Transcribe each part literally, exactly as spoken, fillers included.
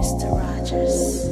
Mister Rogers.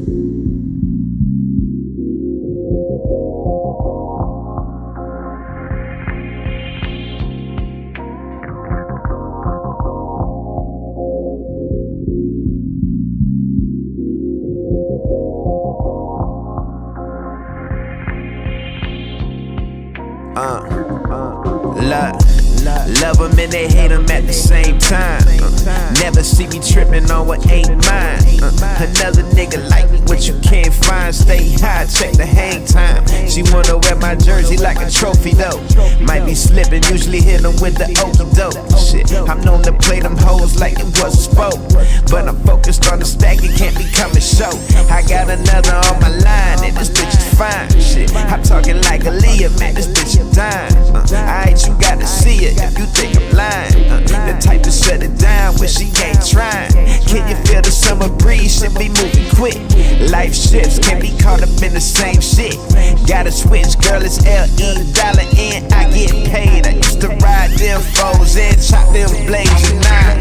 Uh, uh, love, love them and they hate them at the same time. Uh, never see me tripping on what ain't mine. Uh, another nigga like me, what you can't find. Stay high, check the hang time. She wanna wear my jersey like a trophy though. Might be slipping, usually hit them with the okie doke. Shit, I'm known to play them hoes like it was a sport, but I'm focused on the stack, it can't become a show. I got another on my line, and this bitch is fine. Shit, I'm talking like Aaliyah, man, this bitch is dying. Uh, Alright, you gotta see it if you think I'm lying. Uh, the type to shut it down when she ain't trying. Can you feel the summer breeze? Should be moving quick. Life shifts, can't be caught up in the same shit. Gotta switch, girl, it's L E, dollar in, I get paid. I used to ride them foes and chop them blades and nine.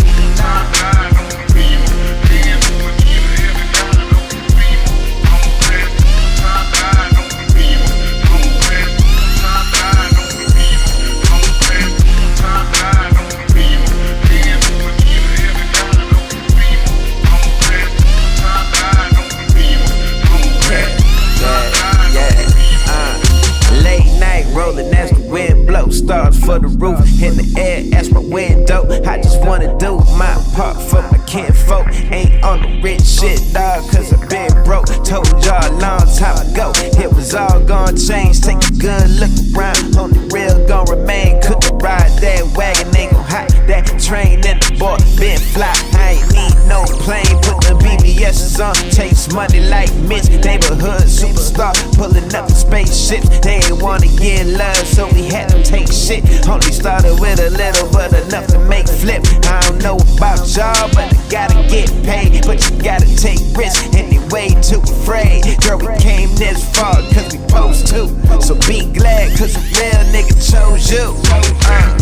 Rolling as the wind blows, stars for the roof, in the air as my window. I just wanna do my part for my kinfolk. Ain't on the rich shit, dog, cause I been broke. Told y'all a long time ago, it was all gonna change. Take a good look around, on the real gon' remain. Couldn't ride that wagon, ain't gon' hop that train. And the boy been fly, I ain't need no plane. Put the B B S's on, takes money like Mitch. Neighborhood superstar, pulling up in spaceships. They ain't wanna get love, so we had to take shit. Only started with a little, but enough to make flip. I don't know about y'all, but I gotta get paid. But you gotta take risks, and they way too afraid. Girl, we came this far, cause we supposed to. So be glad, cause a real nigga chose you. Uh.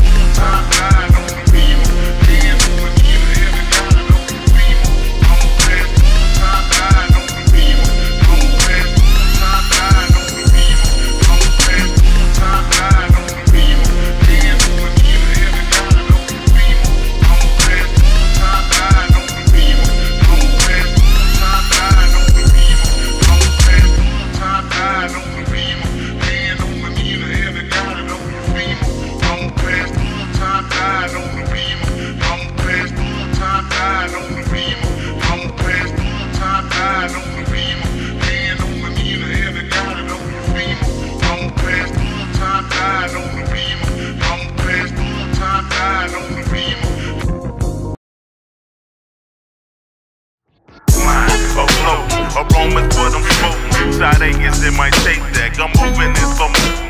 A Roman's what I'm smoking. Side A is in my tape deck. I'm moving in some